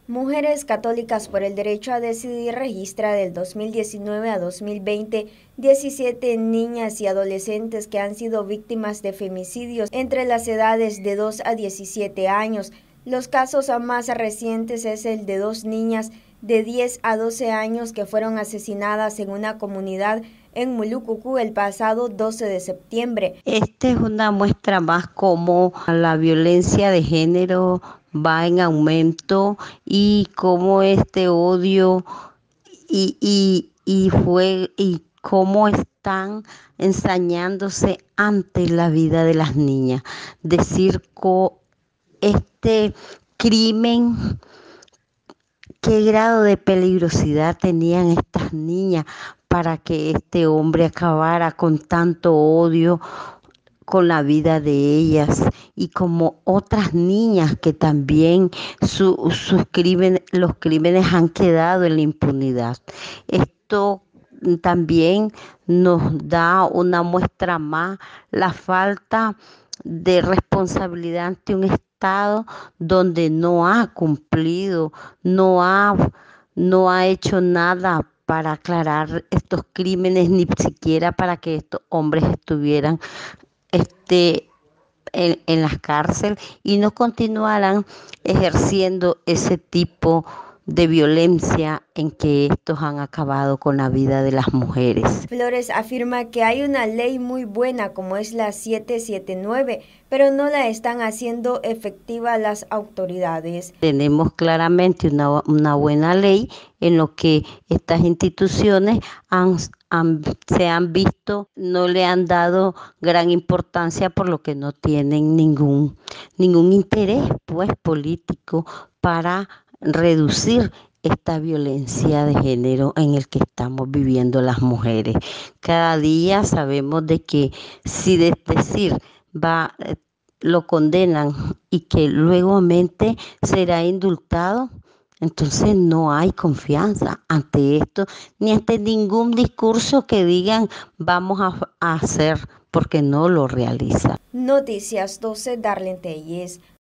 Mujeres Católicas por el Derecho a Decidir registra del 2019 a 2020 17 niñas y adolescentes que han sido víctimas de femicidios entre las edades de 2 a 17 años. Los casos más recientes es el de 2 niñas de 10 a 12 años que fueron asesinadas en una comunidad en Mulucucú el pasado 12 de septiembre. Esta es una muestra más cómo la violencia de género va en aumento y cómo este odio y cómo están ensañándose ante la vida de las niñas. Decir este crimen, qué grado de peligrosidad tenían estas niñas para que este hombre acabara con tanto odio con la vida de ellas, y como otras niñas que también sus crímenes, los crímenes han quedado en la impunidad. Esto también nos da una muestra más la falta de responsabilidad ante un Estado donde no ha cumplido, no ha hecho nada para aclarar estos crímenes, ni siquiera para que estos hombres estuvieran este, en las cárceles y no continuarán ejerciendo ese tipo de violencia en que estos han acabado con la vida de las mujeres. Flores afirma que hay una ley muy buena como es la 779, pero no la están haciendo efectiva las autoridades. Tenemos claramente una buena ley en lo que estas instituciones se han visto, no le han dado gran importancia, por lo que no tienen ningún interés pues político para reducir esta violencia de género en el que estamos viviendo las mujeres. Cada día sabemos de que si lo condenan y que luego será indultado, entonces no hay confianza ante esto, ni ante ningún discurso que digan vamos a hacer, porque no lo realizan. Noticias 12, Darlene Telles.